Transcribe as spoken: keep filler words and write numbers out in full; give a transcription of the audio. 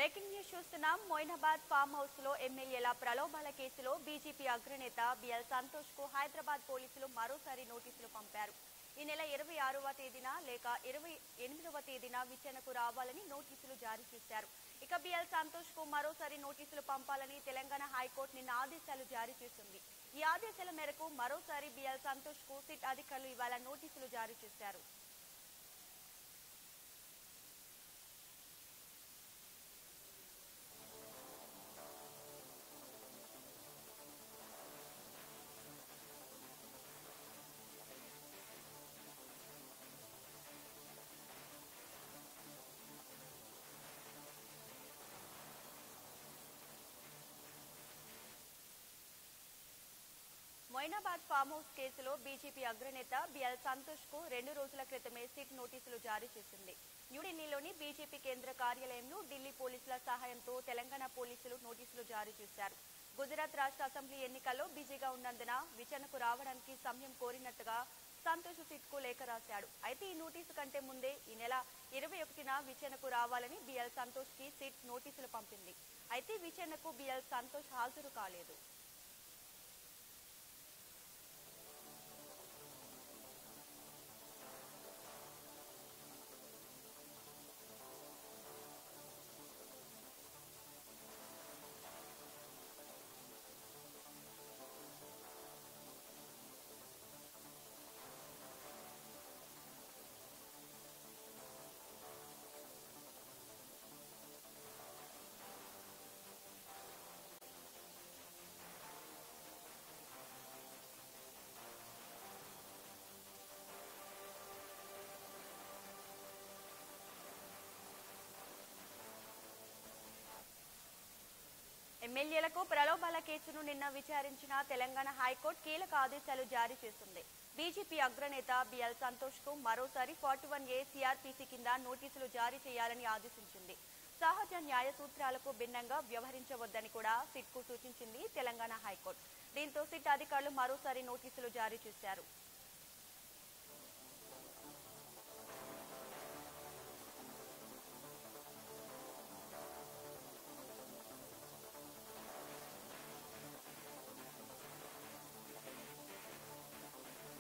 Breaking news చూస్తున్నాం. Moinabad farm house లో ఎమ్మెల్యేల ప్రలోభాల కేసులో బీజేపీ అగ్రనేత బిఎల్ సంతోష్ కు హైదరాబాద్ పోలీసులు మరోసారి నోటీసులు పంపారు. ఈ నెల ఇరవై ఆరవ తేదీన లేక ఇరవై ఎనిమిదవ తేదీన విచారణకు రావాలని నోటీసులు జారీ చేశారు. ఇక బిఎల్ సంతోష్ కు మరోసారి నోటీసులు పంపాలని తెలంగాణ హైకోర్టు నిన్న ఆదేశాలు జారీ చేసింది. ఈ ఆదేశాల మేరకు మరోసారి బిఎల్ సంతోష్ కు సిట్ అధికారులు ఇవాళ నోటీసులు జారీ చేశారు. మొయినాబాద్ ఫామ్ హౌస్ కేసులో బీజేపీ అగ్రనేత బిఎల్ సంతోష్ కు రెండు రోజుల క్రితమే సిట్ నోటీసులు జారీ చేసింది. న్యూఢిల్లీలోని బీజేపీ కేంద్ర కార్యాలయంలో ఢిల్లీ పోలీసుల సహాయంతో తెలంగాణ పోలీసులు నోటీసులు జారీ చేశారు. గుజరాత్ రాష్ట్ర అసెంబ్లీ ఎన్నికల్లో బిజీగా ఉన్నందున విచారణకు రావడానికి సమయం కోరినట్టుగా సంతోష్ సిట్ కు లేఖ రాశాడు. అయితే ఈ నోటీసు కంటే ముందే ఈ నెల ఇరవై ఒకటిన విచారణకు రావాలని బిఎల్ సంతోష్ కి సిట్ నోటీసులు పంపింది. అయితే విచారణకు బిఎల్ సంతోష్ హాజరు కాలేదు. ఎమ్మెల్యేలకు ప్రలోభాల కేసును నిన్న విచారించిన తెలంగాణ హైకోర్టు కీలక ఆదేశాలు జారీ చేసింది. బీజేపీ అగ్రనేత బిఎల్ సంతోష్ కు మరోసారి ఫార్టీ వన్ ఏ సిఆర్పీసీ కింద నోటీసులు జారీ చేయాలని ఆదేశించింది. సహజ న్యాయ సూత్రాలకు భిన్నంగా వ్యవహరించవద్దని కూడా సిట్ కు సూచించింది తెలంగాణ హైకోర్టు. దీంతో సిట్ అధికారులు మరోసారి నోటీసులు జారీ చేశారు.